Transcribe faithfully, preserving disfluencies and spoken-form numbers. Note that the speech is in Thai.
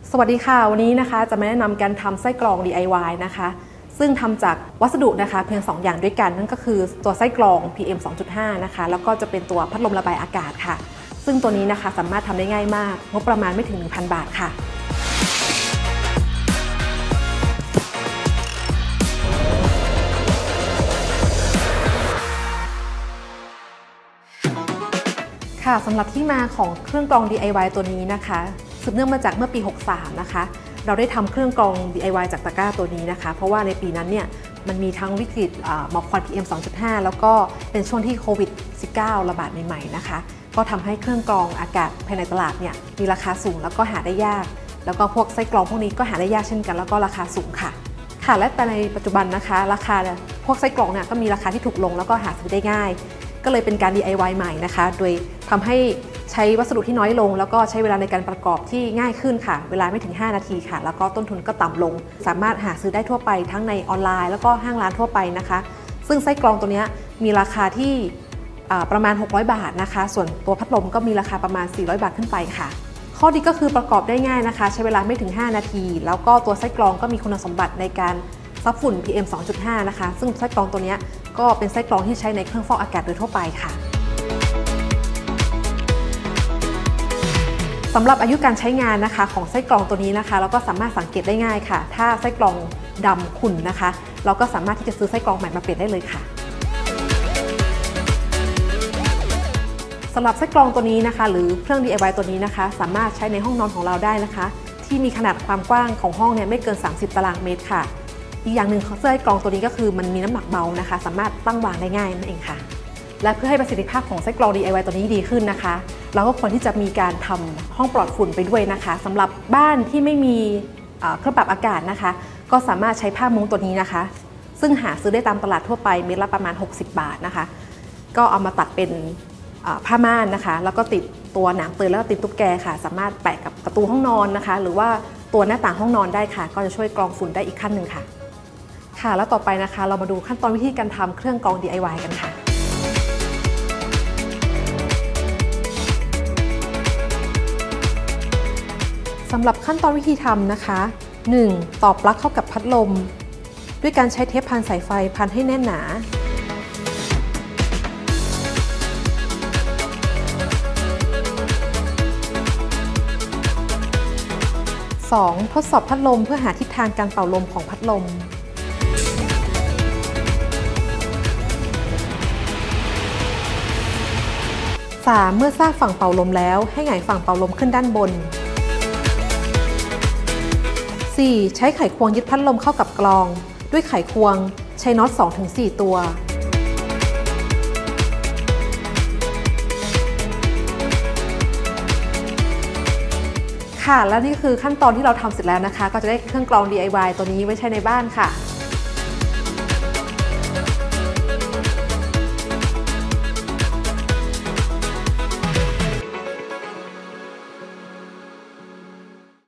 สวัสดีค่ะวันนี้นะคะจะมาแนะนำการทำไส้กรอง ดี ไอ วาย นะคะซึ่งทำจากวัสดุนะคะเพียงสองอย่างด้วยกันนั่นก็คือตัวไส้กรอง พี เอ็ม สองจุดห้า นะคะแล้วก็จะเป็นตัวพัดลมระบายอากาศค่ะซึ่งตัวนี้นะคะสามารถทำได้ง่ายมากงบประมาณไม่ถึง หนึ่งพัน บาทค่ะค่ะสำหรับที่มาของเครื่องกรอง ดี ไอ วาย ตัวนี้นะคะสืบเนื่องมาจากเมื่อปี หกสาม นะคะเราได้ทำเครื่องกรอง ดี ไอ วาย จากตะกร้าตัวนี้นะคะเพราะว่าในปีนั้นเนี่ยมันมีทั้งวิกฤตหมอกควัน พี เอ็ม สองจุดห้า แล้วก็เป็นช่วงที่โควิด สิบเก้า ระบาดใหม่ๆนะคะก็ทำให้เครื่องกรองอากาศภายในตลาดเนี่ยมีราคาสูงแล้วก็หาได้ยากแล้วก็พวกไส้กรองพวกนี้ก็หาได้ยากเช่นกันแล้วก็ราคาสูงค่ะค่ะและในปัจจุบันนะคะราคาพวกไส้กรองเนี่ยก็มีราคาที่ถูกลงแล้วก็หาซื้อได้ง่ายก็เลยเป็นการ ดี ไอ วาย ใหม่นะคะโดยทำให้ใช้วัสดุที่น้อยลงแล้วก็ใช้เวลาในการประกอบที่ง่ายขึ้นค่ะเวลาไม่ถึงห้านาทีค่ะแล้วก็ต้นทุนก็ต่ำลงสามารถหาซื้อได้ทั่วไปทั้งในออนไลน์แล้วก็ห้างร้านทั่วไปนะคะซึ่งไส้กรองตัวนี้มีราคาที่ประมาณหกร้อยบาทนะคะส่วนตัวพัดลมก็มีราคาประมาณสี่ร้อยบาทขึ้นไปค่ะข้อดีก็คือประกอบได้ง่ายนะคะใช้เวลาไม่ถึงห้านาทีแล้วก็ตัวไส้กรองก็มีคุณสมบัติในการซับฝุ่น พี เอ็ม สองจุดห้า นะคะซึ่งไส้กรองตัวนี้ก็เป็นไส้กรองที่ใช้ในเครื่องฟอกอากาศโดยทั่วไปค่ะสำหรับอายุการใช้งานนะคะของไส้กรองตัวนี้นะคะเราก็สามารถสังเกตได้ง่ายค่ะถ้าไส้กรองดำขุ่นนะคะเราก็สามารถที่จะซื้อไส้กรองใหม่มาเปลี่ยนได้เลยค่ะสำหรับไส้กรองตัวนี้นะคะหรือเครื่อง ดี ไอ วาย ตัวนี้นะคะสามารถใช้ในห้องนอนของเราได้นะคะที่มีขนาดความกว้างของห้องเนี่ยไม่เกินสามสิบตารางเมตรค่ะอีกอย่างหนึ่งของไส้กรองตัวนี้ก็คือมันมีน้ำหนักเบานะคะสามารถตั้งวางได้ง่ายนั่นเองค่ะและเพื่อให้ประสิทธิภาพของไส้กรอง ดี ไอ วาย ตัวนี้ดีขึ้นนะคะเราก็ควรที่จะมีการทำห้องปลอดฝุ่นไปด้วยนะคะสำหรับบ้านที่ไม่มีเครื่องปรับอากาศนะคะก็สามารถใช้ผ้ามุ้งตัวนี้นะคะซึ่งหาซื้อได้ตามตลาดทั่วไปเม็ดละประมาณหกสิบบาทนะคะก็เอามาตัดเป็นผ้าม่านนะคะแล้วก็ติดตัวหนังเตยแล้วก็ติดตุ๊กแกค่ะสามารถแปะกับประตูห้องนอนนะคะหรือว่าตัวหน้าต่างห้องนอนได้ค่ะก็จะช่วยกรองฝุ่นได้อีกขั้นหนึ่งค่ะค่ะแล้วต่อไปนะคะเรามาดูขั้นตอนวิธีการทำเครื่องกรอง ดี ไอ วาย กันค่ะสำหรับขั้นตอนวิธีทำนะคะ หนึ่ง. ต่อปลั๊กเข้ากับพัดลมด้วยการใช้เทปพันสายไฟพันให้แน่นหนา สอง. ทดสอบพัดลมเพื่อหาทิศทางการเป่าลมของพัดลม สาม. เมื่อทราบฝั่งเป่าลมแล้วให้หงายฝั่งเป่าลมขึ้นด้านบน สี่. ใช้ไขควงยึดพัดลมเข้ากับกรองด้วยไขควงใช้น็อต สองถึงสี่ ตัวค่ะและนี่คือขั้นตอนที่เราทำเสร็จแล้วนะคะก็จะได้เครื่องกรอง ดี ไอ วาย ตัวนี้ไว้ใช้ในบ้านค่ะ